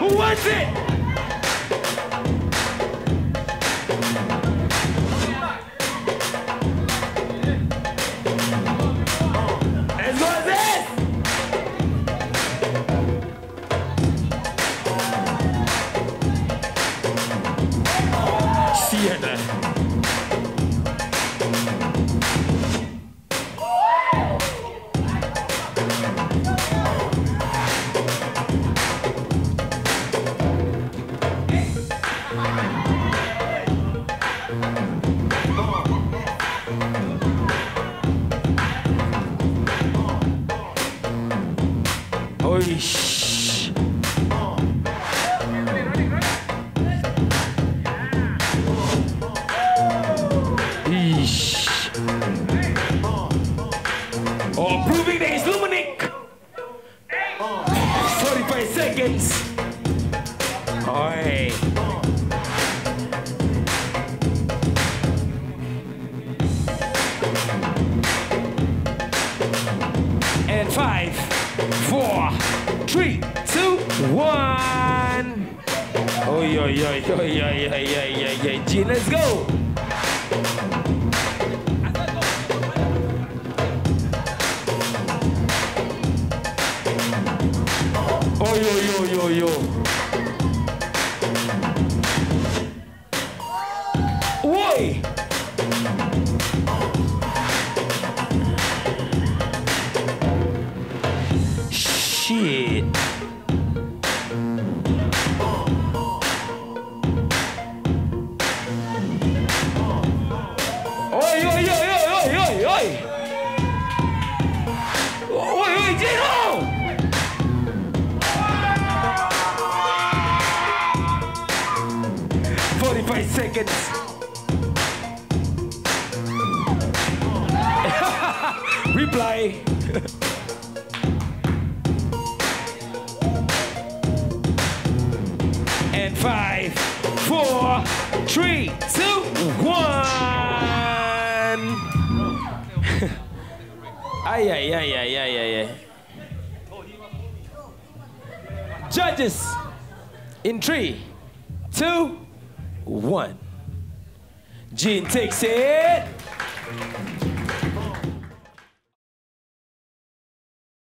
Who wants it? Let's go, Aziz! Sienna. Oish. Eesh. Oh, proving there is Luminic. 45 seconds. Oi. And 5, 4, 3, 2, 1. Oh, yeah. G, let's go. Oh, yo. Oi. Shit. Oi, Gino! 45 seconds. Reply. And 5, 4, 3, 2, 1. Ay. Judges, in 3, 2, 1. Gene takes it.